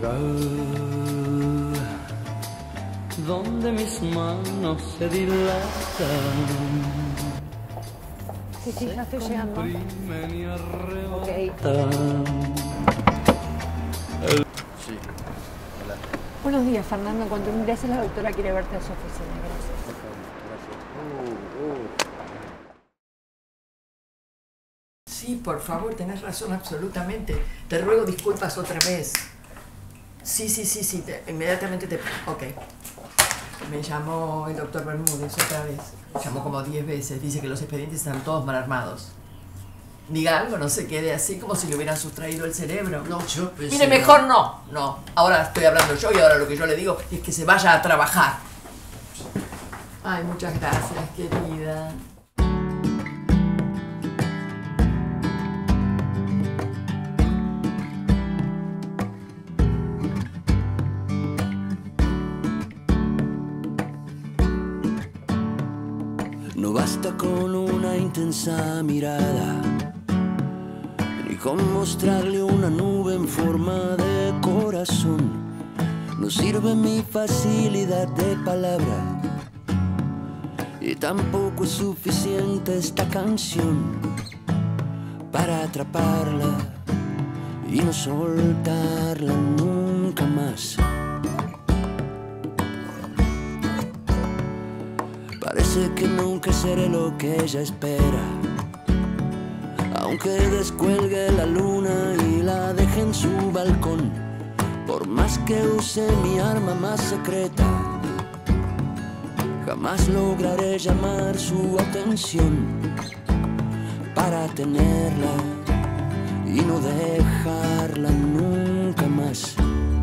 Portugal, donde mis manos se dilatan. Sí, sí, ya estoy llegando. Comprimen y arrebatan. Ok. Sí. Hola. Buenos días, Fernando. Cuando ingreses, la doctora quiere verte a su oficina. Gracias. Sí, por favor, tenés razón absolutamente. Te ruego disculpas otra vez. Sí, inmediatamente te... Ok. Me llamó el doctor Bermúdez otra vez. Me llamó como 10 veces. Dice que los expedientes están todos mal armados. Diga algo, no se quede así como si le hubieran sustraído el cerebro. No, yo pensé... Mire, mejor no. No, ahora estoy hablando yo y ahora lo que yo le digo es que se vaya a trabajar. Ay, muchas gracias, querida. No basta con una intensa mirada, ni con mostrarle una nube en forma de corazón. No sirve mi facilidad de palabra, y tampoco es suficiente esta canción para atraparla y no soltarla nunca más. Parece que nunca seré lo que ella espera, aunque descuelgue la luna y la deje en su balcón. Por más que use mi arma más secreta, jamás lograré llamar su atención para tenerla y no dejarla nunca más.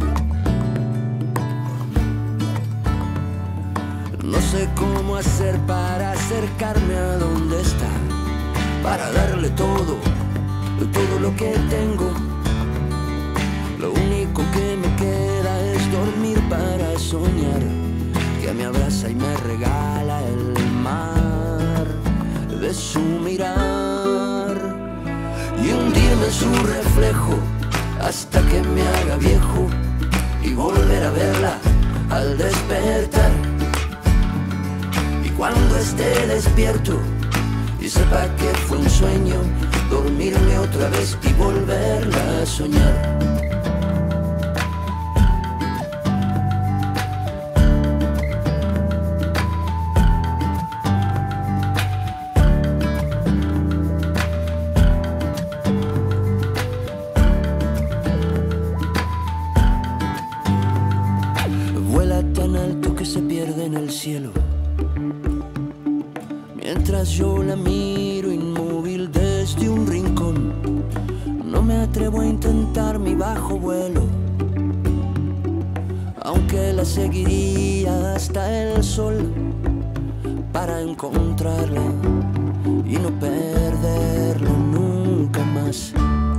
No sé cómo hacer para acercarme a donde está, para darle todo lo que tengo. Lo único que me queda es dormir para soñar, que me abraza y me regala el mar de su mirar, y hundirme en su reflejo hasta que me haga viejo y volver a verla al despertar. Cuando esté despierto y sepa que fue un sueño, dormirme otra vez y volverla a soñar. Vuela tan alto que se pierde en el cielo, mientras yo la miro inmóvil desde un rincón. No me atrevo a intentar mi bajo vuelo, aunque la seguiría hasta el sol para encontrarla y no perderla nunca más.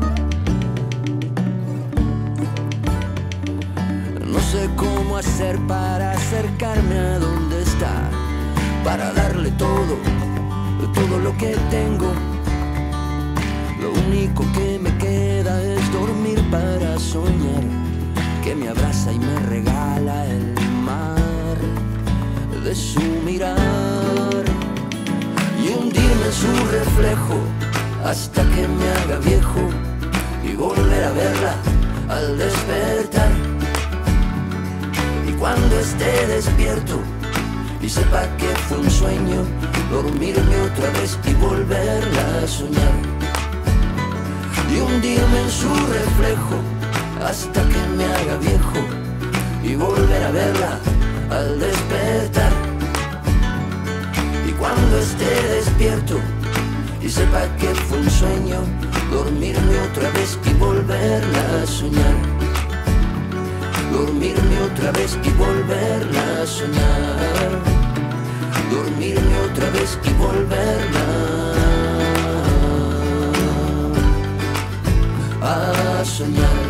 No sé cómo hacer para acercarme a donde está, para darle todo lo que tengo. Lo único que me queda es dormir para soñar, que me abraza y me regala el mar de su mirar, y hundirme en su reflejo hasta que me haga viejo y volver a verla al despertar. Y cuando esté despierto y sepa que fue un sueño, dormirme otra vez y volverla a soñar, y hundirme en su reflejo hasta que me haga viejo y volver a verla al despertar. Y cuando esté despierto y sepa que fue un sueño, dormirme otra vez y volverla a soñar, dormirme otra vez y volverla a soñar, dormirme otra vez y volverla a soñar.